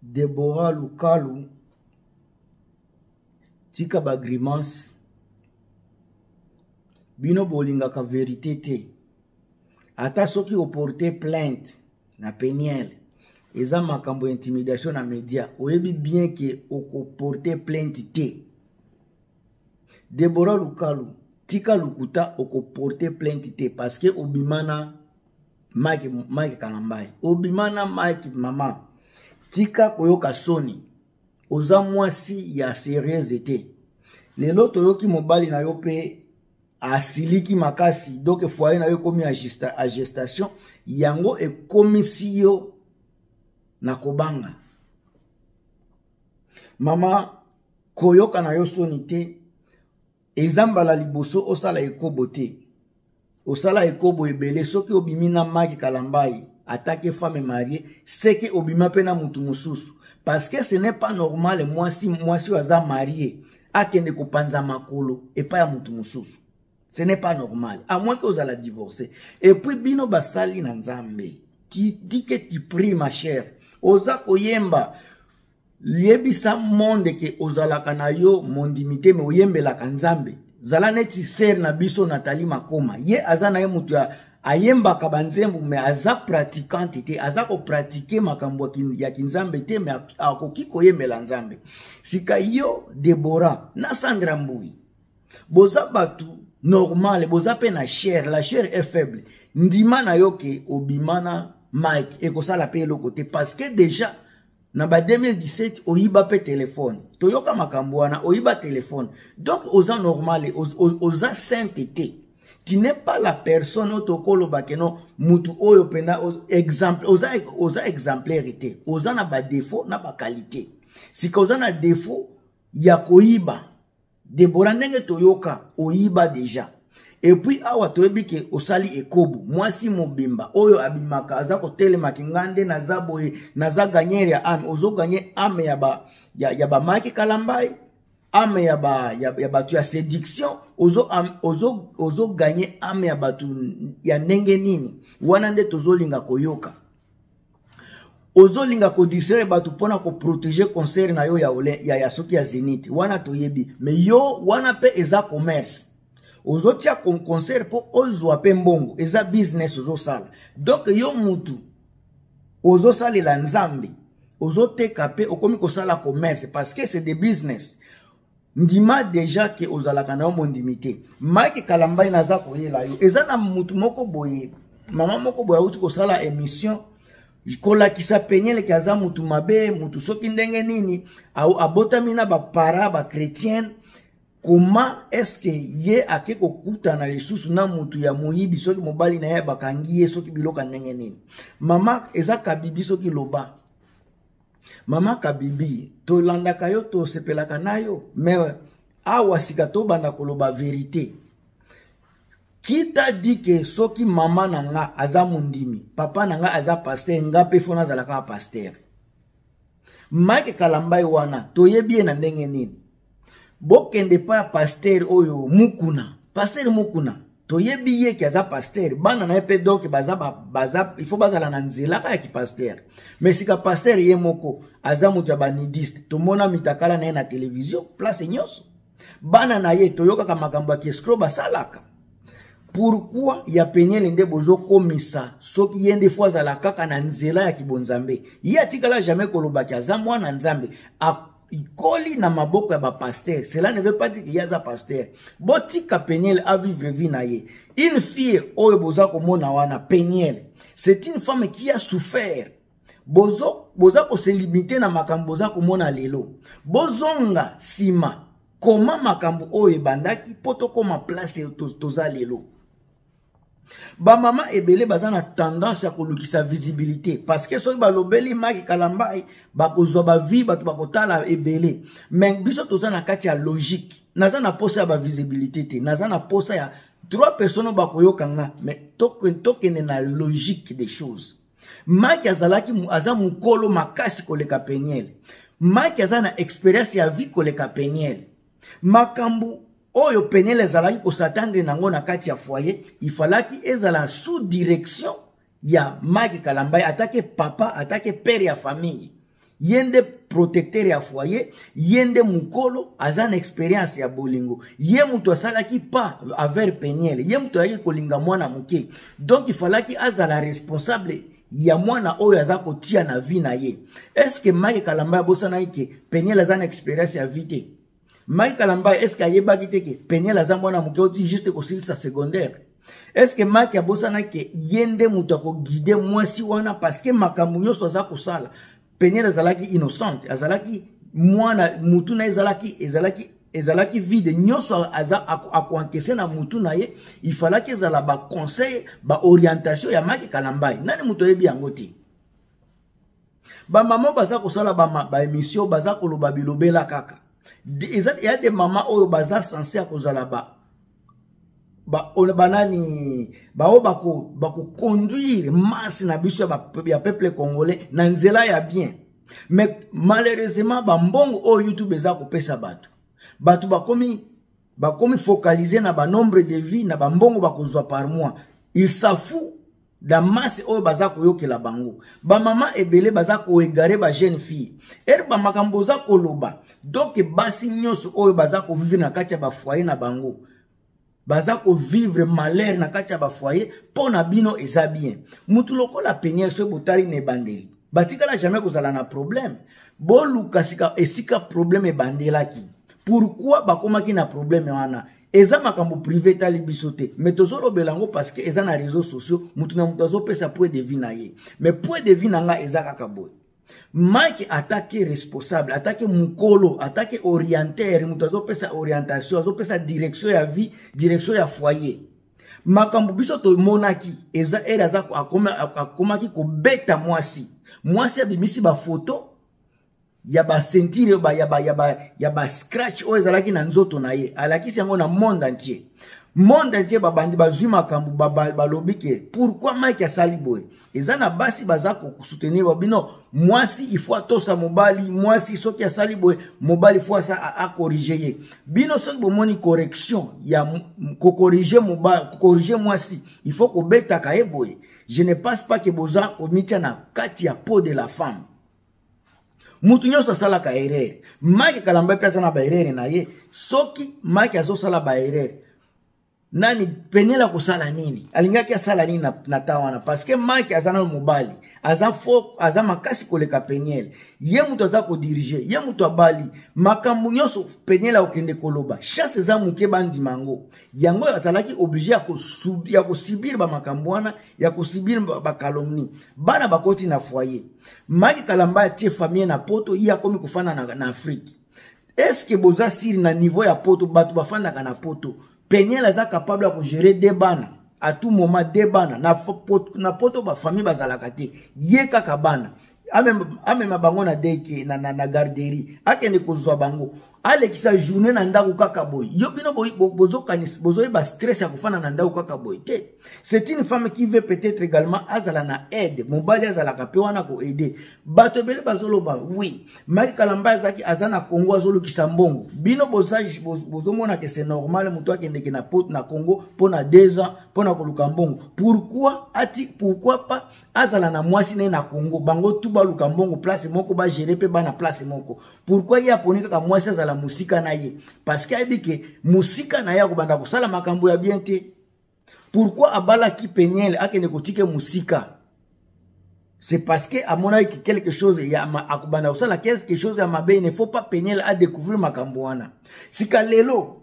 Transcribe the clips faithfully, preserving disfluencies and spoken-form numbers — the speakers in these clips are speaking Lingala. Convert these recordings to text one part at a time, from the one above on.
Deborah Lukalu tika ba grimace bino bolinga ka vérité te ata soki oporte plainte na Peniel eza makambo intimidation na média oyebi bien que oko porter plainte te. Deborah Lukalu tika lukuta oko porter plainte te parce que obimana Mike Mike Kalambai obimana Mike mama tika koyoka soni oza mwasi ya sérieuse te lelo toyoki mobali na yo pe asiliki makasi donc foyer na yo komi a gestation yango ekomisi yo na kobanga mama koyoka na yo soni te ezambala liboso osala ekobo te osala ekobo ebele soki obimina Mike Kalambai attaquer femme mariée c'est que obima pena mutu mususu parce que ce n'est pas normal moi si moi si waza marié akende ko panza makolo et pas ya mutu mususu ce n'est pas normal à moins que osala divorcer et puis bino basali na nzambe tu dis que tu pries ma chère oza koyemba liebisa monde que ozala kana yo mondimité mais oyembela kanzambe zala neti ser na biso Nathalie Makoma ye azana ye mutu ya ayemba kabanzembu me aza pratiquante te aza ko pratiquer makambo ya kinzambe te me akoki koyembela nzambe sika yo Deborah na Sandra Mbui boza batu normal boza pe na chair la chair est faible ndima na yo ke obimana Mike ekosala pe lo côté parce que déjà na ba deux mille dix-sept oyiba pe téléphone toyoka makambo wana oyiba téléphone donc oza normal oza sainteté. Tu n'es pas la personne otokolo bakeno mutu oyo pena exemple oza oza exemplarité oza na ba défaut na ba qualité si oza na défaut ya koyiba Deborah ndenge toyoka oyiba déjà et puis awa toyebi ke osali ekobo mwasi mobimba oyo abimaka aza ko telema ngande na zaboye na za gagner ya ame ozo gagner ame ya ba ya, ya ba Mike Kalambai ame ya ba ya, ya batu ya séduction ozo am, ozo ozo gagner ame ya batu ya ndenge nini wana nde tozolinga koyoka ozolinga ko disere batu pona ko protéger concert na yo ya ole ya ya soki ya Zénith wana toyebi mais yo wana pe eza commerce ozo tia kon concert po ozwa pe mbongo eza business ozo sala donc yo mutu ozo sala la nzambe ozo teka pe okomi ko sala commerce parce que c'est des business ndima déjà ke ozalaka na mondimité Mike Kalambai naza koyela yo eza na mutu moko boye mama moko boye uti ko sala émission kola kisa Peniel ke aza mutu mabe mutu soki ndenge nini au abotami na ba para ba chrétienne comment est-ce que ye ake ko kuta na lisusu na mutu ya moyibi soki mobali na ye bakangi ye soki biloka ndenge nini mama eza kabibi soki loba mama kabibi to landaka yo to sepelaka nayo mais awa sika to banda koloba vérité qui t'a dit que soki mama nanga aza mundimi papa nanga aza pasteur nga pe fona zalaka pasteur Mike Kalambai wana to yebi na ndenge nini bokende pa pasteur oyo mukuna pasteur mukuna to yebi ye ki aza pasteur bana na pe donc baza baza il faut bazala na nzela ka ki pasteur mais sika pasteur ye moko aza mutu ba nidiste to mona mitakala na na télévision place nyoso bana na ye to yoka ka makambo ki escroc basalaka pourquoi ya Peniel nde bozo komisa soki yende fois za la kaka na nzela ya kibonzambe ye atikala jamais koloba ki aza mwana nzambe a ikoli na maboko ya ba pasteur cela ne veut pas dire qu'il y a za pasteur botika Peniel a vivre vie na ye une fille oyo boza komona wana Peniel c'est une femme qui a souffert bozo boza ko se limiter na makambo boza komona lelo bozonga sima comment makambo oyo bandaki poto koma place toza lelo ba mama ebele baza na tendance à kolukisa visibilité parce que soki balobeli Mike Kalambai bakozwa ba vie bato bakotala ebele mais biso toza na kati ya logique naza na posa ya ba visibilité te naza na posa ya trois personnes bakoyokanga mais tokende na logique des choses Mike azalaki aza mukolo makasi koleka Peniel Mike aza na expérience ya vie koleka Peniel makambu oyo Peniel ezalaki ko s'attendre nango na kati ya foyer il falaki ezala sous direction ya Mike Kalambai attaque papa attaque père ya famille yende protecteur ya foyer, yende mukolo azana expérience ya bolingo, ye mutu asalaki pas avec Peniel, ye mutu ayaki kolinga mwana muke. Donc il fallait ki azala responsable ya mwana oyo aza kotia na vie na ye. Est-ce que Mike Kalamba bosana ike Peniel azana expérience ya vie te? Mike Kalamba est-ce que ayebaki te ke Peniel aza mwana muke oti juste kosilisa secondaire? Est-ce que Mike abosana ke yende mutu ko guider mwasi wana parce que makambo nyonso aza kosala Peniel azalaki innocente, azalaki mwana mutu na ezalaki ezalaki ezalaki vide nyonso aza akuankese na mutu na ye, il fallait que ezala ba conseil ba orientation ya Mike Kalamba. Nani mutu yebi yango te? Ba maman baza kosala ba ba émission baza koloba bilobela kaka. Il y a des mamans oyo baza censé akozala ba ba on banani ba o bako bako conduire masse na biso ya peuple congolais na nzela ya bien. Mais malheureusement ba mbongo o YouTube eza ko pesa bato bato bakomi bakomi focaliser na ba nombre de vies na ba mbongo bakozwa par mois. Il s'en fout da masse o baza ko yokela bango ba mama ebele baza ko égarer ba jeune fille er ba makambo za koloba. Donc basi nyonso o baza ko vivre na kati ya ba foyer na bango baza ko vivre malheur na kati ya ba foyer pona bino eza bien. Mutu lokola Peniel so botali ne bandeli batikala jamais kozala na problème bo lukasika esika problème ebandelaki. Pourquoi bakomaki na problème wana? Eza makambo privé tali bisote mais tozolo belango parce que eza na réseaux sociaux mutu na mutu azopesa point de vue na ye. Mais point de vue nanga eza kaka boy. Mike attaque responsable, attaque mukolo, attaque orientateur, mutu azopesa orientation, azopesa direction ya vie, direction ya foyer. Makambo biso to monaki eza era za akomaki ko beta mwasi. Mwasi abimisi ba photo ya ba sentire ba ya ba ya ba ya ba scratch o ezalaki na nzoto na ye. Alakisi yango na monde entier. Monde entier babandi bazwi makambo balobi ke pourquoi Mike asali boy? Eza na basi baza ko soutenir babino mwasi il faut atosa mobali mwasi soki asali boy mobali faut ça a corriger ye. Bino soki bomoni correction ya ko corriger mobali corriger mwasi il faut ko beta ka ye boy. Je ne pense pas que boza ko mitia na kati ya peau de la femme. Mutu nyonso sala ka erreur. Mike Kalamba pesa na ba erreur na ye. Soki Mike azo sala ba erreur. Nani Peniel kosala nini? Alingaki asala nini na, na tawana? Parce que Mike azana mobali. Aza fo aza makasi koleka Peniel. Ye mutu aza ko diriger, ye mutu abali. Makambo nyonso Peniel okende koloba. Chasse za muke bandi mango. Yango azalaki obligé ya ko ya ko subir ba makambo wana, ya ko subir ba calomnie. Bana bakoti na foyer. Mike Kalamba tie famille na poto, ya komi kufana na, na Afrique. Est-ce que boza siri na niveau ya poto batu bafanda kana poto? Peniel aza capable de gérer des bana à tout moment des bana na poto na poto ba famille bazalaka te ye kaka bana ame ame mabango na deke na na, na garderie akende kozwa bango alekisa journée na ndako kaka boy yo bino bozo kanis bozo ba stress ya kufana na ndako kaka boy te. C'est une femme qui veut peut-être également azala na aide mobali azala ka pe wana ko aider bato bele bazolo ba oui Mike Kalamba zaki azana Congo azolo kisambongo bino bozage bozo mona que c'est normal muto akende ke na pot na Congo pona deux ans pona ko lukambongo. Pourquoi ati pourquoi pas azala na mwasi na Congo bango tout ba lukambongo place moko ba gérer pe bana place moko? Pourquoi ya ponika ka mwasi azala musika na ye? Parce que abike musika na ya ko banda ko sala makambo ya bien te. Pourquoi abala ki Peniel akene kotike musika? C'est parce que à mon avis quelque chose ya akubanda ko sala quelque chose ya mabe, il ne faut pas Peniel a découvrir makambo wana. Sika lelo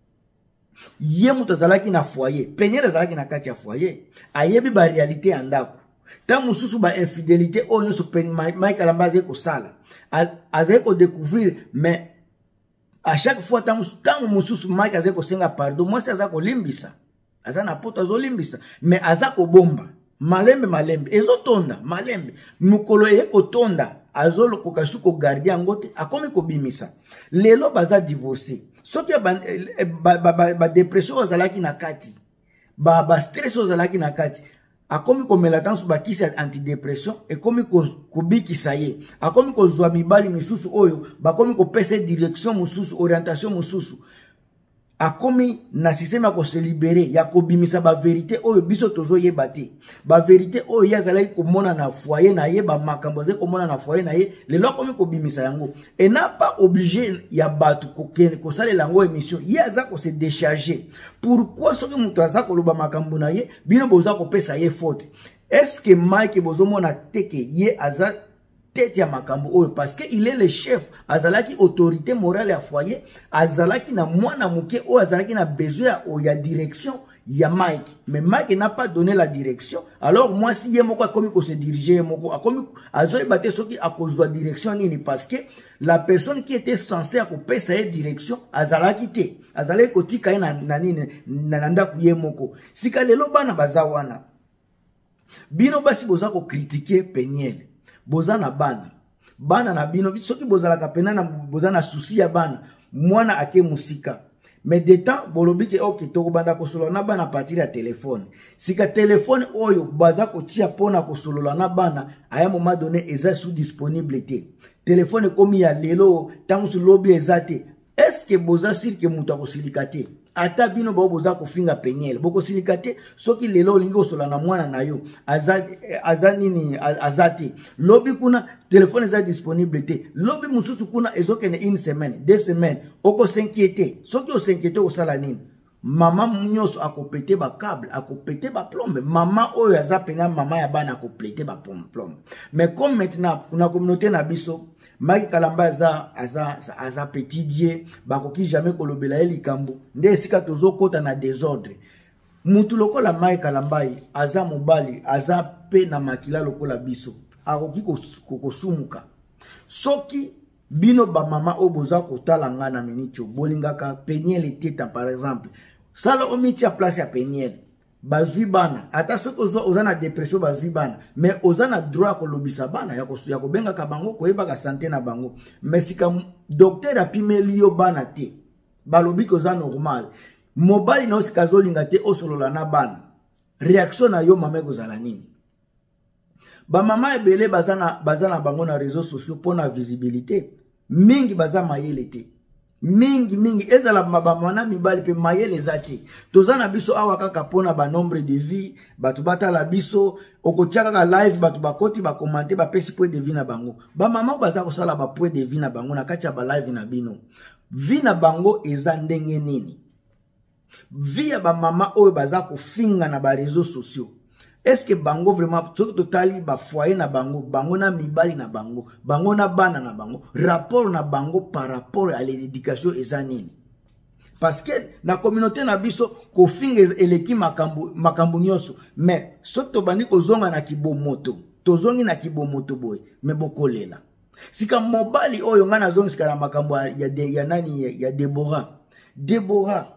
ye mutazalaki na foyer, Peniel azalaki na kati ya foyer, ayebi ba réalité andako. Ta mususu ba infidélité o nyoso Mike Kalamba ze ko sala. Aze ko découvrir mais à chaque fois tant mususu Mike aze ko senga pardon, moi ça za ko limbisa. Aza na poto azo limbisa mais aza ko bomba. Malembe malembe ezo tonda malembe mukolo ye ko tonda azo lo kokasu ko garder ngote akomi ko bimisa. Lelo baza divorcé. Soki ba ba, ba, ba, ba dépression ozalaki na kati. Ba ba stress ozalaki na kati. Akomi ko melatansu ba kisi antidépression et komi ko kubikisa ye. Akomi ko zwa mibali misusu oyo, bakomi ko pesa direction mususu, orientation mususu. akomi na système ko se libérer ya ko bimisa ba vérité oyo biso tozo yeba te ba vérité oyo yazalaki ko mona na foyer na ye ba makambo ze ko mona na foyer na ye le lokomi ko bimisa yango et n'a pas obligé ya batu ko kene ko sale lango émission ye aza ko se décharger pourquoi soki muto aza ko loba makambo na ye bino boza ko pesa ye faute est-ce que Mike bozo mona teke ye aza tête ya makambo oyo parce que il est le chef azalaki autorité morale ya foyer azalaki na mwana muke oyo azalaki na besoin ya, ya direction ya Mike mais Mike n'a pas donné la direction alors moi si ye moko akomi ko se diriger moko akomi azoy baté soki akozwa direction nini parce que la personne qui était censée akopesa sa direction azalaki te azalaki kotika ye na nani na ndako ye moko sika lelo bana bazawana bino basi boza ko critiquer Peniel boza na bana bana na bino soki bozala ka pena na boza na souci ya bana mwana ake musika mais de temps bolobi ke ok to banda ko solo na bana partir ya téléphone sika téléphone oyo baza ko tia pona ko solo na bana aya moment donné eza sous disponibilité téléphone komi ya lelo tangu su lobby ezate est-ce que boza sir ke muto ko silikate ata bino ba boza ko finga Peniel boko silikate soki lelo lingo sola na mwana na yo azati azanini azati lobby kuna téléphone eza disponible te lobby mususu kuna ezokene une semaine deux semaines oko s'inquiéter soki o s'inquiéter o sala nini mama munyoso akopete ba câble akopete ba plombe mama oyo azapena mama ya bana akopete ba plombe mais comme maintenant kuna communauté na biso Mike Kalamba aza aza aza petit dieu bakoki jamais kolobela eli kambo nde esika tozo kota na désordre mutu lokola Mike Kalamba aza mobali aza pe na makila lokola biso akoki kokosumuka soki bino ba mama oboza kotala ngana minicho bolingaka Peniel teta par exemple sala omiti a place ya Peniel bazwi bana ata soki oza na dépression bazwi bana mais oza na droit ko lobisa bana ya ko ya ko benga ka bango ko yeba ka santé na bango mais sika docteur apimeli yo bana te balobi ko za normal mobali na osika zolinga te osolola na bana réaction na yo mama ko zala nini ba mama ebele bazana bazana bango na réseaux sociaux pour na visibilité mingi baza mayele te mingi mingi ezala mabamana mibali pe mayele zate tozana biso awa kaka pona ba nombre de vie batu batala biso okotiaka ka live batu bakoti ba commenter ba pesi point de vie na bango ba mama baza ko sala ba point de vie na bango na kacha ba live na bino vie na bango eza ndenge nini vie ya ba mama oyo baza ko finga na ba réseaux sociaux est-ce que bango vraiment tout totali ba foyer na bango bango na mibali na bango bango na bana na bango rapport na bango par rapport à l'éducation ezanini parce que na communauté na biso ko finga eleki makambo makambo nyoso mais soto bandi ko zonga na kibomoto tozongi na kibomoto boy mais bokolela sika mobali oyo ngana zongi sika na makambo ya de, ya nani ya, ya Deborah Deborah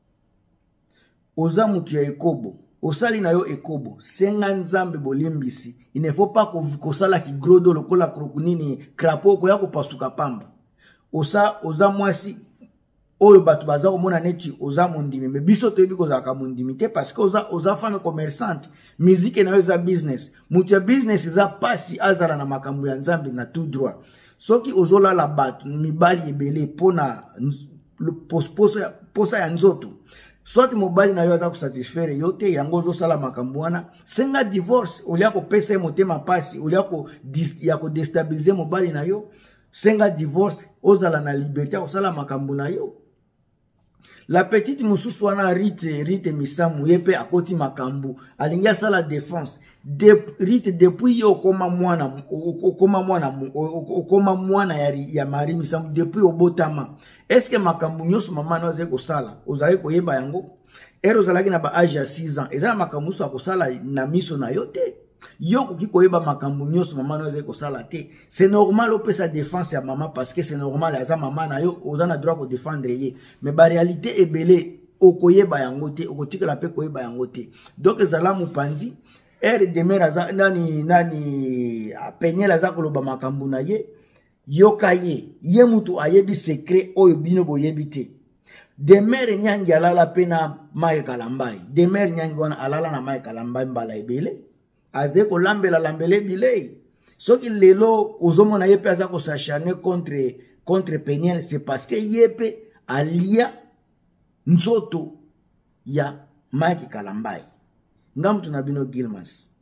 oza mutu ya Ekobo osali na yo Ekobo senga nzambe bolimbisi il ne faut pas ko sala ki grodo lokola krokunini crapaud ko ya ko pasuka pamba osa oza mwasi oyo batu baza ko mona neti oza mondimi mais biso toyebi ko zaka mondimi te parce que oza oza femme commerçante musique na yo za business mutu ya business za pasi azala na makambo ya nzambe na tout droit soki ozola la batu mibali ebele pona posa posa ya nzoto soit mobali na yo aza ko satisfaire yote yango zo sala makambo wana senga divorce olia ko pesa motema pasi olia ko ya ko déstabiliser mobali na yo senga divorce ozala na liberté ko sala makambo na yo la petite mususu wana rite rite misamu yepe akoti makambo alingia sala défense de rite depuis yo koma mwana okoma mwana okoma mwana ya ya mari misamu depuis obotama est-ce que makambo nyoso mama na oze ko sala ozali ko yeba yango ero zalaki na ba âge ya six ans ezala makambo so ko sala na miso na yote yo ko ko yeba makambo nyoso mama na oze ko sala te c'est normal o pesa défense ya mama parce que c'est normal aza mama na yo ozana droit ko défendre ye mais ba réalité ebele okoyeba yango te okotikala pe koyeba yango te donc ezala mupanzi ere demera za nani nani Peniel aza koloba makambo na ye yoka ye ye mutu ayebi secret oyo bino boyebi te demere nyangi alala pena Mike Kalamba demere nyangi wana alala na Mike Kalamba mbala ebele aze ko lambela lambele bilei soki lelo ozomona ye pe aza ko s'acharner contre contre Peniel c'est parce que ye pe alia nzoto ya Mike Kalambai. Ngamu tunabino Gilmas.